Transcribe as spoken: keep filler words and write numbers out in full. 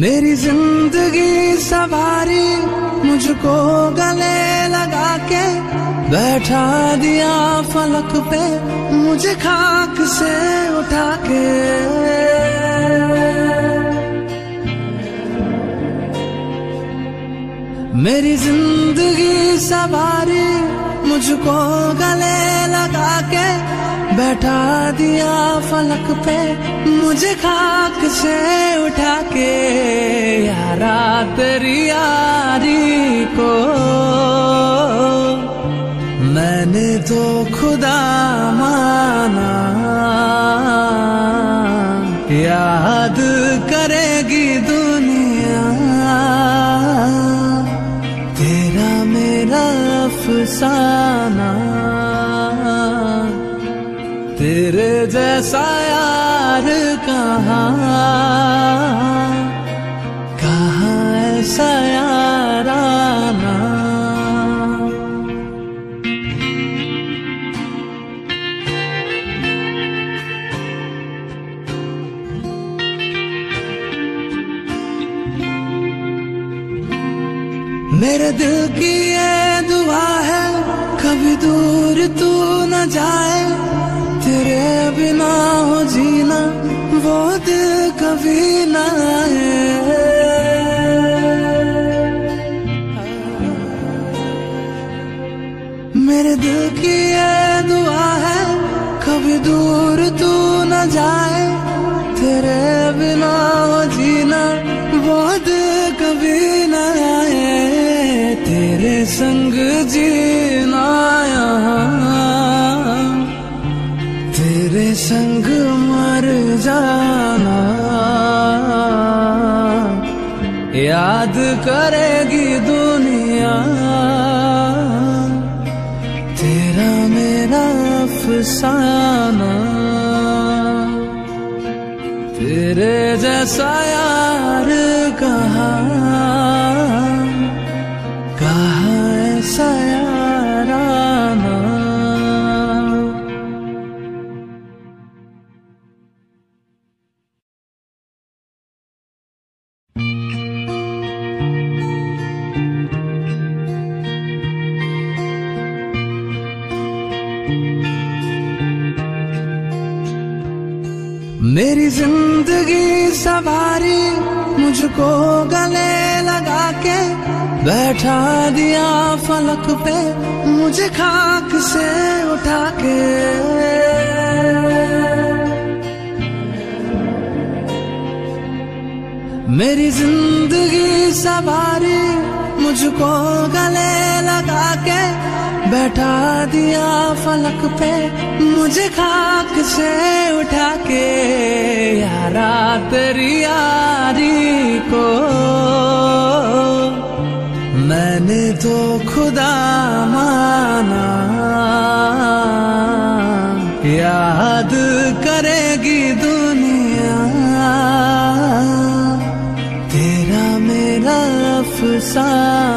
मेरी जिंदगी सवारी मुझको गले लगा के बैठा दिया फलक पे मुझे खाक से उठा के। मेरी जिंदगी सवारी मुझको गले लगा के बैठा दिया फलक पे मुझे खाक से उठा के। यारा तेरी यारी को मैंने तो खुदा माना, याद करेगी दुनिया तेरा मेरा अफसाना। तेरे जैसा यार कहाँ कहाँ ऐसा याराना। मेरे दिल की ये दुआ है कभी दूर तू न जाए, तेरे बिना हो जीना वो दिल कभी न आए। मेरे दिल की ये दुआ है कभी दूर तू न जाए, तेरे बिना हो जीना वो दिल कभी न आए। तेरे संग जीना यहाँ तेरे संग मर जाना, याद करेगी दुनिया तेरा मेरा अफसाना। तेरे जैसा यार कहाँ कहाँ ऐसा याराना। मेरी जिंदगी सवारी मुझको गले लगा के बैठा दिया फलक पे मुझे खाक से उठा के। मेरी जिंदगी सवारी मुझको गले लगा के बैठा दिया फलक पे मुझे खाक से उठा के। यारा तेरी यारी को मैंने तो खुदा माना, याद करेगी दुनिया तेरा मेरा अफसाना।